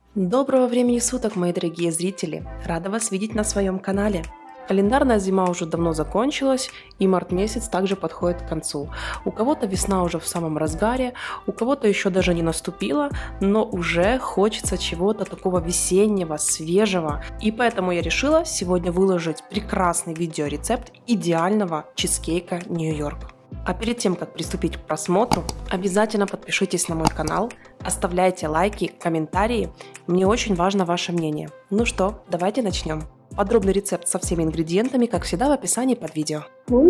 Доброго времени суток, мои дорогие зрители! Рада вас видеть на своем канале. Календарная зима уже давно закончилась, и март месяц также подходит к концу. У кого-то весна уже в самом разгаре, у кого-то еще даже не наступила, но уже хочется чего-то такого весеннего, свежего. И поэтому я решила сегодня выложить прекрасный видеорецепт идеального чизкейка Нью-Йорк. А перед тем, как приступить к просмотру, обязательно подпишитесь на мой канал, оставляйте лайки, комментарии, мне очень важно ваше мнение. Ну что, давайте начнем. Подробный рецепт со всеми ингредиентами, как всегда, в описании под видео.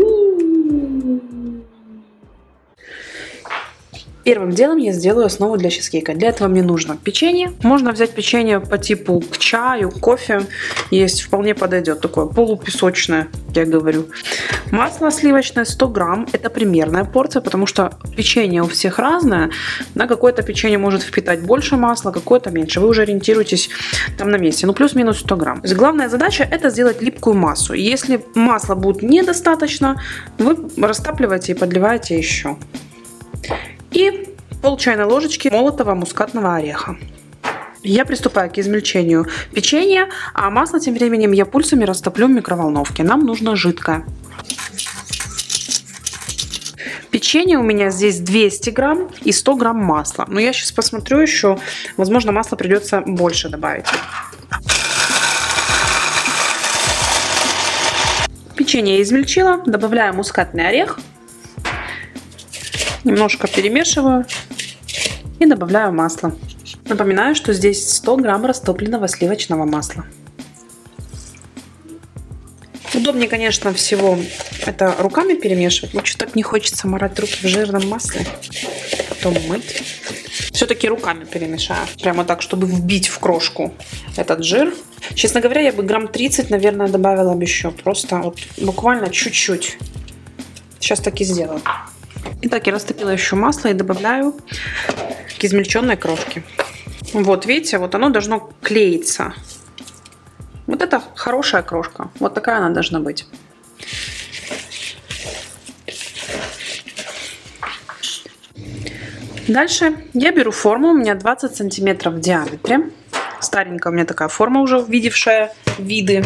Первым делом я сделаю основу для чизкейка. Для этого мне нужно печенье. Можно взять печенье по типу к чаю, кофе. Есть, вполне подойдет. Такое полупесочное, я говорю. Масло сливочное 100 грамм. Это примерная порция, потому что печенье у всех разное. На какое-то печенье может впитать больше масла, какое-то меньше. Вы уже ориентируетесь там на месте. Ну, плюс-минус 100 грамм. То есть главная задача это сделать липкую массу. Если масла будет недостаточно, вы растапливаете и подливаете еще. И пол чайной ложечки молотого мускатного ореха. Я приступаю к измельчению печенья, а масло тем временем я пульсами растоплю в микроволновке. Нам нужно жидкое. Печенье у меня здесь 200 грамм и 100 грамм масла. Но я сейчас посмотрю еще, возможно, масла придется больше добавить. Печенье я измельчила, добавляю мускатный орех. Немножко перемешиваю и добавляю масло. Напоминаю, что здесь 100 грамм растопленного сливочного масла. Удобнее, конечно, всего это руками перемешивать. Но что-то так не хочется морать руки в жирном масле. Потом мыть. Все-таки руками перемешаю. Прямо так, чтобы вбить в крошку этот жир. Честно говоря, я бы грамм 30, наверное, добавила бы еще. Просто вот буквально чуть-чуть. Сейчас так и сделаю. Итак, я растопила еще масло и добавляю к измельченной крошке. Вот, видите, вот оно должно клеиться. Вот это хорошая крошка. Вот такая она должна быть. Дальше я беру форму. У меня 20 сантиметров в диаметре. Старенькая у меня такая форма, уже видевшая виды.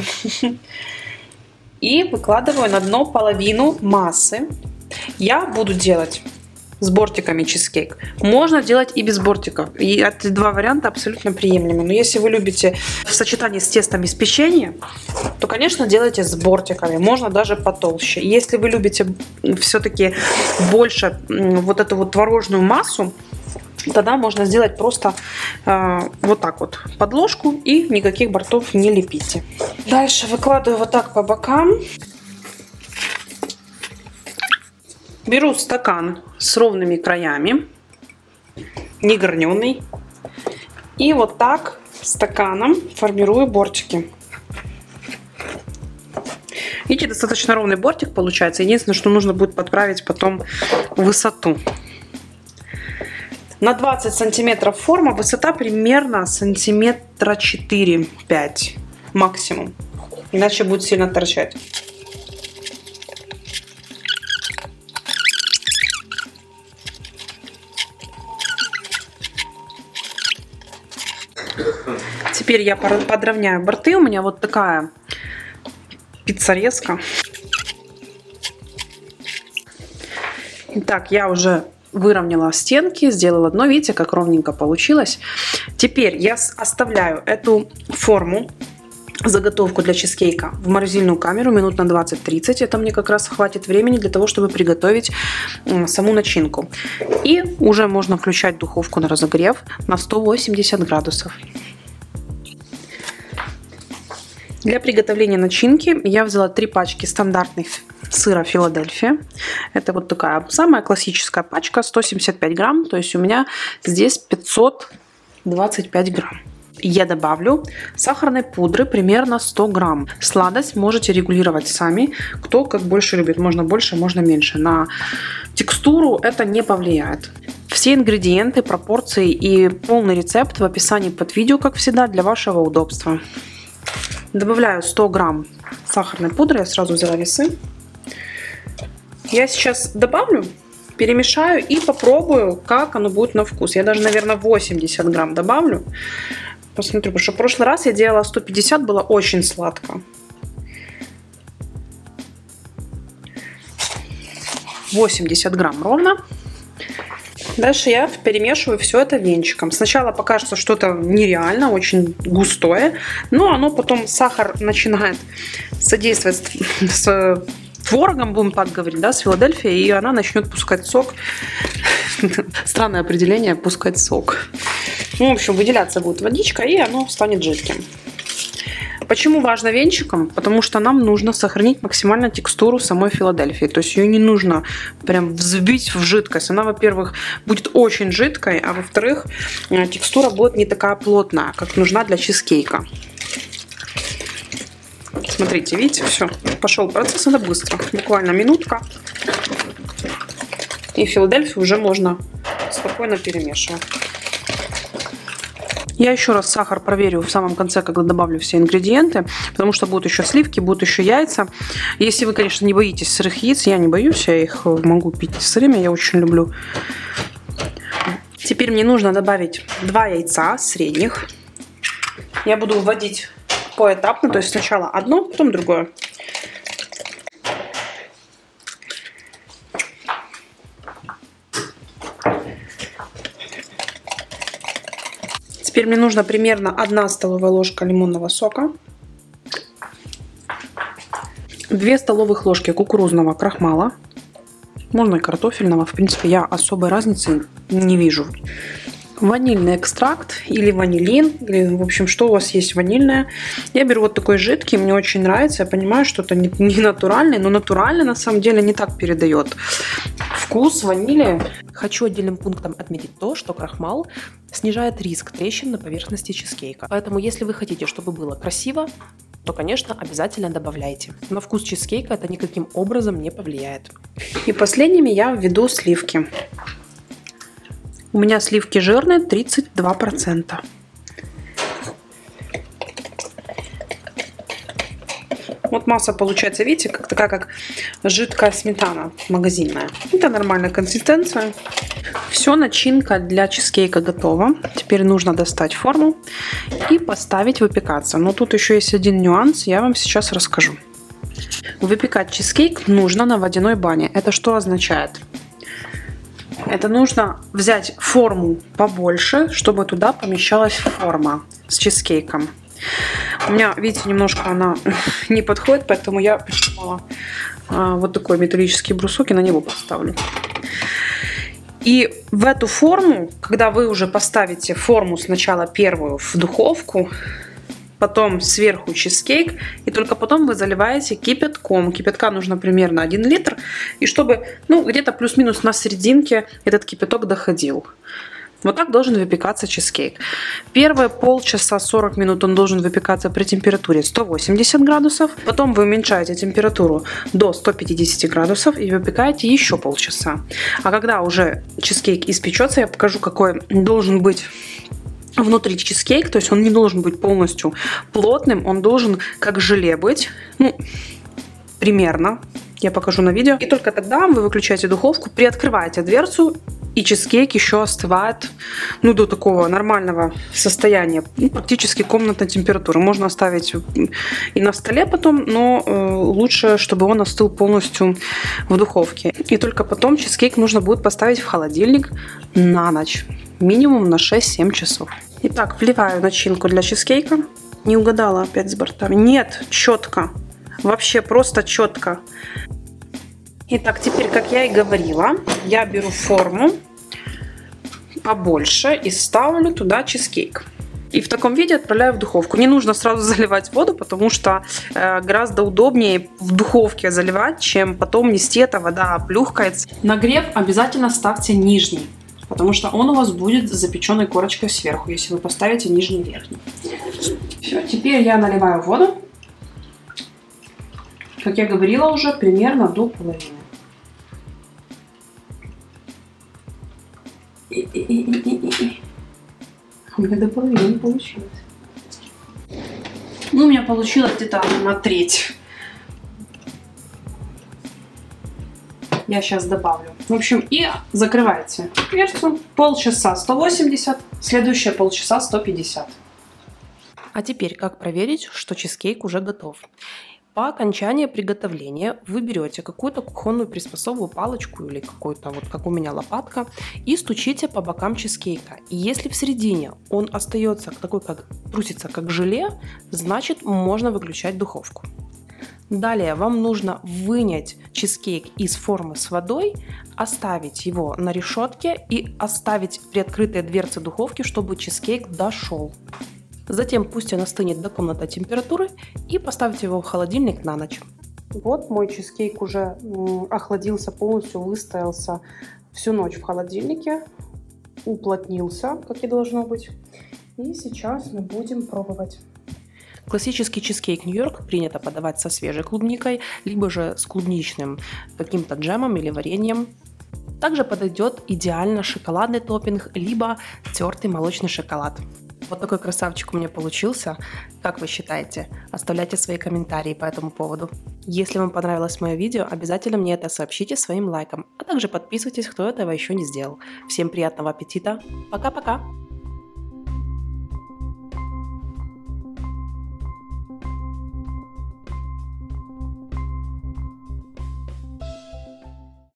И выкладываю на дно половину массы. Я буду делать с бортиками чизкейк. Можно делать и без бортиков. И эти два варианта абсолютно приемлемы. Но если вы любите в сочетании с тестом из печенья, то, конечно, делайте с бортиками. Можно даже потолще. Если вы любите все-таки больше вот эту вот творожную массу, тогда можно сделать просто вот так вот под ложку и никаких бортов не лепите. Дальше выкладываю вот так по бокам. Беру стакан с ровными краями, не граненый, и вот так стаканом формирую бортики. Видите, достаточно ровный бортик получается. Единственное, что нужно будет подправить потом высоту. На 20 сантиметров форма, высота примерно сантиметра 4-5 максимум, иначе будет сильно торчать. Теперь я подровняю борты. У меня вот такая пиццарезка. Итак, я уже выровняла стенки, сделала дно. Видите, как ровненько получилось. Теперь я оставляю эту форму, заготовку для чизкейка, в морозильную камеру минут на 20-30. Это мне как раз хватит времени для того, чтобы приготовить саму начинку. И уже можно включать духовку на разогрев на 180 градусов. Для приготовления начинки я взяла 3 пачки стандартных сыра Филадельфия. Это вот такая самая классическая пачка, 175 грамм. То есть у меня здесь 525 грамм. Я добавлю сахарной пудры примерно 100 грамм. Сладость можете регулировать сами, кто как больше любит. Можно больше, можно меньше. На текстуру это не повлияет. Все ингредиенты, пропорции и полный рецепт в описании под видео, как всегда, для вашего удобства. Добавляю 100 грамм сахарной пудры. Я сразу взяла весы. Я сейчас добавлю, перемешаю и попробую, как оно будет на вкус. Я даже, наверное, 80 грамм добавлю. Посмотрю, потому что в прошлый раз я делала 150, было очень сладко. 80 грамм ровно. Дальше я перемешиваю все это венчиком. Сначала покажется что-то нереально, очень густое, но оно потом, сахар начинает содействовать с творогом, будем так говорить, да, с Филадельфией, и она начнет пускать сок. Странное определение, пускать сок. Ну, в общем, выделяться будет водичка, и оно станет жидким. Почему важно венчиком? Потому что нам нужно сохранить максимально текстуру самой Филадельфии. То есть ее не нужно прям взбить в жидкость. Она, во-первых, будет очень жидкой, а во-вторых, текстура будет не такая плотная, как нужна для чизкейка. Смотрите, видите, все, пошел процесс, это быстро. Буквально минутка. И Филадельфию уже можно спокойно перемешивать. Я еще раз сахар проверю в самом конце, когда добавлю все ингредиенты, потому что будут еще сливки, будут еще яйца. Если вы, конечно, не боитесь сырых яиц, я не боюсь, я их могу пить сырыми, я очень люблю. Теперь мне нужно добавить 2 яйца средних. Я буду вводить поэтапно, то есть сначала одно, потом другое. Теперь мне нужно примерно 1 столовая ложка лимонного сока, 2 столовых ложки кукурузного крахмала, можно и картофельного, в принципе, я особой разницы не вижу. Ванильный экстракт или ванилин, или, в общем, что у вас есть ванильное. Я беру вот такой жидкий, мне очень нравится, я понимаю, что это не натуральный, но натуральный на самом деле не так передает вкус ванили. Хочу отдельным пунктом отметить то, что крахмал снижает риск трещин на поверхности чизкейка. Поэтому, если вы хотите, чтобы было красиво, то, конечно, обязательно добавляйте. На вкус чизкейка это никаким образом не повлияет. И последними я введу сливки. У меня сливки жирные 32%. Вот масса получается, видите, как такая, как жидкая сметана магазинная. Это нормальная консистенция. Все, начинка для чизкейка готова. Теперь нужно достать форму и поставить выпекаться. Но тут еще есть один нюанс, я вам сейчас расскажу. Выпекать чизкейк нужно на водяной бане. Это что означает? Это нужно взять форму побольше, чтобы туда помещалась форма с чизкейком. У меня, видите, немножко она не подходит, поэтому я придумала вот такой металлический брусок и на него поставлю. И в эту форму, когда вы уже поставите форму сначала первую в духовку, потом сверху чизкейк, и только потом вы заливаете кипятком. Кипятка нужно примерно 1 литр, и чтобы, ну, где-то плюс-минус на серединке этот кипяток доходил. Вот так должен выпекаться чизкейк. Первые полчаса, 40 минут он должен выпекаться при температуре 180 градусов. Потом вы уменьшаете температуру до 150 градусов и выпекаете еще полчаса. А когда уже чизкейк испечется, я покажу, какой должен быть внутри чизкейк. То есть он не должен быть полностью плотным, он должен как желе быть. Ну, примерно. Я покажу на видео. И только тогда вы выключаете духовку, приоткрываете дверцу, и чизкейк еще остывает, ну, до такого нормального состояния, ну, практически комнатной температуры. Можно оставить и на столе потом, но лучше, чтобы он остыл полностью в духовке. И только потом чизкейк нужно будет поставить в холодильник на ночь, минимум на 6-7 часов. Итак, вливаю начинку для чизкейка. Не угадала опять с бортами. Нет, четко. Вообще просто четко. Итак, теперь, как я и говорила, я беру форму побольше и ставлю туда чизкейк. И в таком виде отправляю в духовку. Не нужно сразу заливать воду, потому что гораздо удобнее в духовке заливать, чем потом нести это, вода плюхкается. Нагрев обязательно ставьте нижний, потому что он у вас будет с запеченной корочкой сверху, если вы поставите нижний и верхний. Все, теперь я наливаю воду. Как я говорила уже, примерно до половины. У меня до половины не получилось. Ну, у меня получилось где-то на треть. Я сейчас добавлю. В общем, и закрываете дверцу. Полчаса 180, следующее полчаса 150. А теперь, как проверить, что чизкейк уже готов? По окончании приготовления вы берете какую-то кухонную приспособу, палочку или какую-то, вот как у меня, лопатка, и стучите по бокам чизкейка. И если в середине он остается такой, как трусится, как желе, значит можно выключать духовку. Далее вам нужно вынять чизкейк из формы с водой, оставить его на решетке и оставить приоткрытые дверцы духовки, чтобы чизкейк дошел. Затем пусть он остынет до комнатной температуры и поставьте его в холодильник на ночь. Вот мой чизкейк уже охладился полностью, выстоялся всю ночь в холодильнике, уплотнился, как и должно быть. И сейчас мы будем пробовать. Классический чизкейк Нью-Йорк принято подавать со свежей клубникой, либо же с клубничным каким-то джемом или вареньем. Также подойдет идеально шоколадный топпинг, либо тертый молочный шоколад. Вот такой красавчик у меня получился. Как вы считаете? Оставляйте свои комментарии по этому поводу. Если вам понравилось мое видео, обязательно мне это сообщите своим лайком, а также подписывайтесь, кто этого еще не сделал. Всем приятного аппетита. Пока-пока!